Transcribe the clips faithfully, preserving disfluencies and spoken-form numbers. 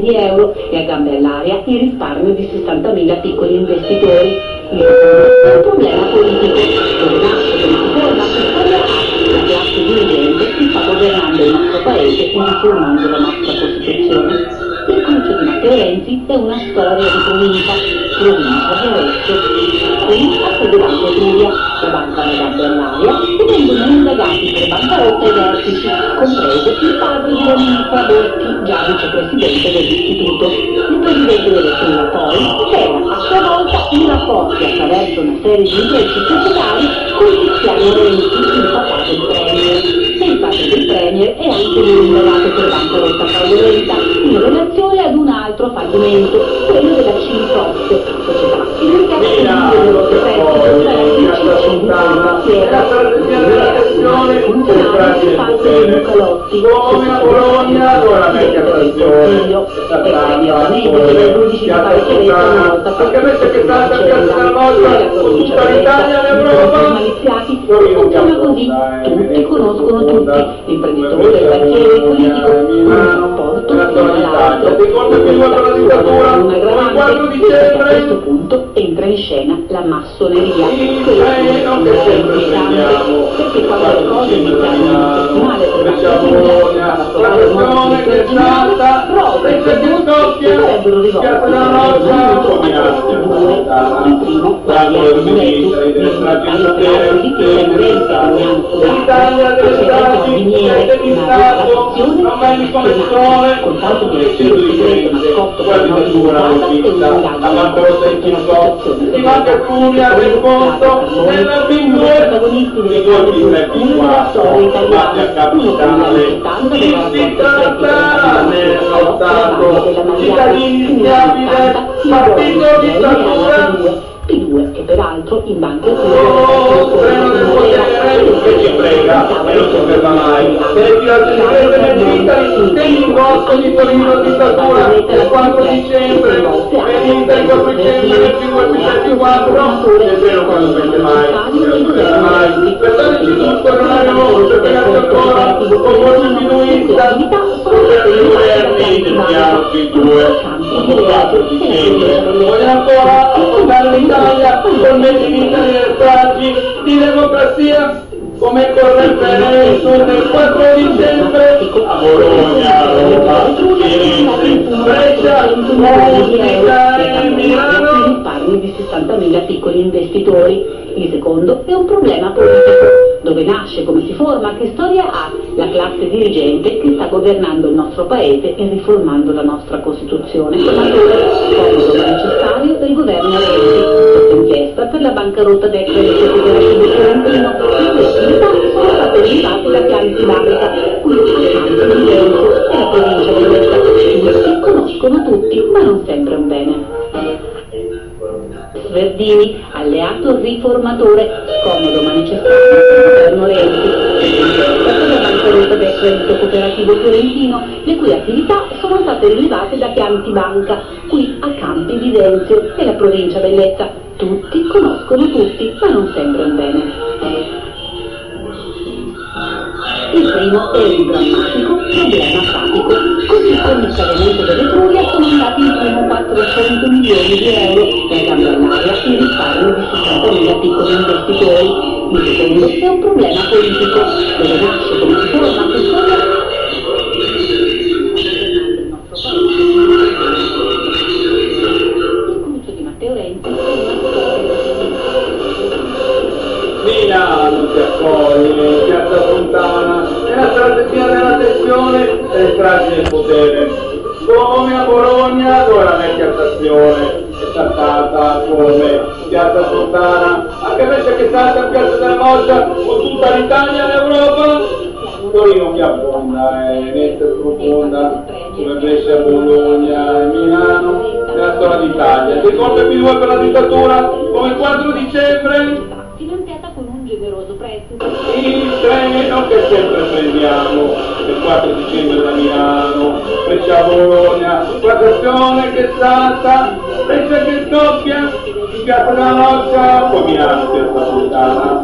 di euro e a gambe all'aria il risparmio di sessantamila piccoli investitori. Il secondo è un problema politico, dove nasce come si forma che storia ha la classe dirigente che sta governando il nostro paese e riformando la nostra Costituzione. Il cruccio di Matteo Renzi è una storia di provincia, provincia di Arezzo. Qui ha sede Banca Etruria, la banca ha gambe all'aria e vengono indagati per bancarotta i vertici, compreso il padre di Anita Botti, già vicepresidente dell'istituto. Il presidente dell'Etruria poi c'era a sua volta in rapporti attraverso una serie di intrecci societari con Tiziano Renzi, il papà del premier. E il padre del premier è anche lui indagato per bancarotta fraudolenta in relazione ad un altro fallimento, quello della Cintrox, società finanziata con il loro difetti come a Bologna ora vecchia tradizione anche invece che sta per piazza della volta con tutta l'Italia e l'Europa funziona così, tutti conoscono tutti, l'imprenditore, il banchiere, il politico, un rapporto all'altro. Una aggravante, a questo punto entra in scena la massoneria, quella che è importante, perché quando le cose iniziano in settimale per la famiglia, a trovare il modo di coordinare, prove e doti dovrebbero rivolgere il primo, Guardiano Muletto, nell'unitario teatro di Chiesa Murense a Mignano Sudano, faceva avvenire una rivoluzione con tanto di respiro segreto nascosto per una risultata e un'indagine per una situazione del tutto protagonisti delle grandi fortune della storia italiana, uno con la settanta della rapporto stretto con la Mariana, uno con la P due, che peraltro in banca che ci frega e non si ferma mai. Se le tirazioni di Italy, dell'ingotto di Torino dittatura, il quattro dicembre, e l'Inter il quattro dicembre del cinquecentoquarantquattro, è vero quando prende mai, non si ferma mai. Pensate di tutto, non avevo, se pegate ancora, con molto diminuita, per i governi del piano P due, il quattro dicembre. Voglio ancora affrontare l'Italia con mezzi di di democrazia come con referendum del quattro dicembre a Bologna, Roma, Firenze, Brescia, Mosca e Milano. Risparmi di sessantamila piccoli investitori. Il secondo è un problema politico, dove nasce, come si forma, che storia ha la classe dirigente che sta governando il nostro paese e riformando la nostra Costituzione. Comodo ma necessario del governo Renzi, sotto inchiesta per la bancarotta del credito cooperativo fiorentino, le cui attività sono state rilevate da piani di banca, qui a Campi di Venezia e la provincia di Letta. Tutti conoscono tutti, ma non sempre un bene. Verdini, alleato riformatore, scomodo ma necessario del governo Renzi, per la bancarotta del credito cooperativo fiorentino, le cui attività sono state rilevate da Chianti Banca, qui a Campi di Venzio e la provincia di Letta. Tutti conoscono tutti, ma non sempre un bene. Il primo è il drammatico problema pratico. Così con il scadimento dell'Etruria sono andati in primo quattrocento milioni di euro e a gambe all'aria il risparmio di sessantamila piccoli investitori. Il secondo è un problema politico, dove nasce come si forma che storia il cruccio di Matteo Renzi Milano si accoglie, Piazza Fontana, è la strategia della tensione e entrati nel potere. Come a Bologna, dove la vecchia stazione è trattata come Piazza Fontana, anche invece che salta in Piazza della Volta con tutta l'Italia e l'Europa. Torino che abbonda, è netta e profonda, come Brescia, Bologna e Milano, nella storia d'Italia. Ricordo P due per la dittatura, come il quattro dicembre, finanziata con un generoso prezzo. il treno che sempre prendiamo, il quattro dicembre da Milano, Brescia Bologna, la stazione che salta, Brescia che scoppia, Piazza della Roccia, poi Milano, Piazza Fontana.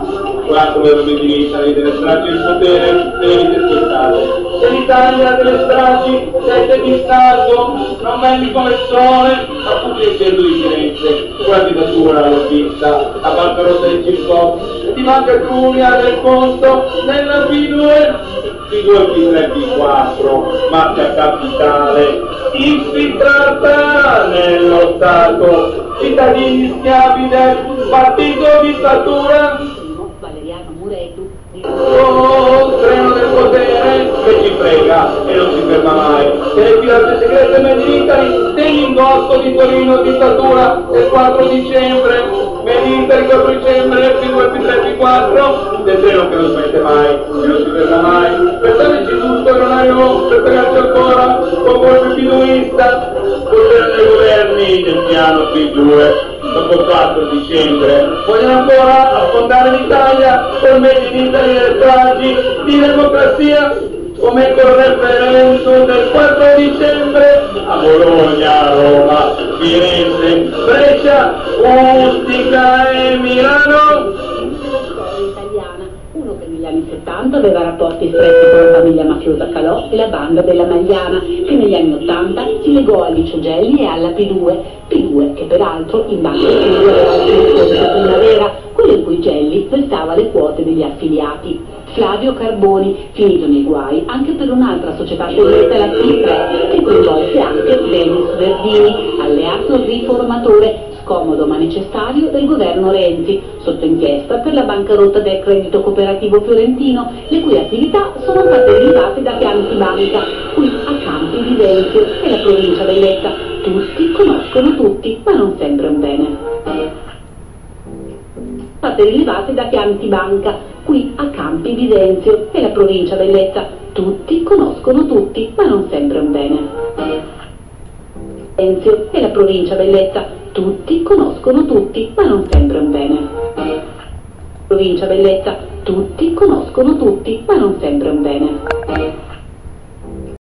quattro per le diritari delle stragi del potere delle vite spettate. Se l'Italia delle stragi, sette di Stato, non meglio come il sole, ma pure il cielo di Firenze, con la dittatura l'ho vista, la bancarotta del circo, e ti manca Giulia del conto, nella P due, P due, P tre, P quattro, mafia capitale, infiltrata nello Stato, cittadini schiavi del partito dittatura, Valeriano Muretu, oh, treno del potere che ci frega e non si ferma mai. Se le pirate segrete Made in Italy, dell'indotto di Torino dittatura del quattro dicembre, Made in Italy quattro dicembre, P due, P tre, P quattro, del treno che non smette mai e non si ferma mai. Pensateci tutto che non hanno per pegarci ancora con colpo piduista, potere dei governi del piano P due. Dopo il quattro dicembre vogliono ancora affondare l'Italia con Made in Italy delle stragi di democrazia come col referendum del quattro dicembre a Bologna, Roma, Firenze, Brescia, Ustica e Milano. Italiana, uno che negli anni settanta aveva rapporti stretti con la famiglia mafiosa Calò e la banda della Magliana, che negli anni ottanta si legò a Licio Gelli e alla P due, P due che peraltro in banca P due aveva la primavera, quello in cui Gelli vestava le quote degli affiliati. Flavio Carboni, finito nei guai anche per un'altra società segreta, la T tre, che coinvolse anche Denis Verdini, alleato riformatore, scomodo ma necessario del governo Renzi, sotto inchiesta per la bancarotta del credito cooperativo fiorentino, le cui attività sono state rilevate da Chianti Banca, qui a Campi di Venzio, nella provincia di Letta. Tutti conoscono tutti, ma non sempre un bene. State rilevate da Chianti Banca, qui a Campi di Venzio, nella provincia di Letta. Tutti conoscono tutti, ma non sempre un bene. Venzio, nella provincia di Letta. Tutti conoscono tutti, ma non sempre un bene. Provincia di Letta. Tutti conoscono tutti, ma non sempre un bene.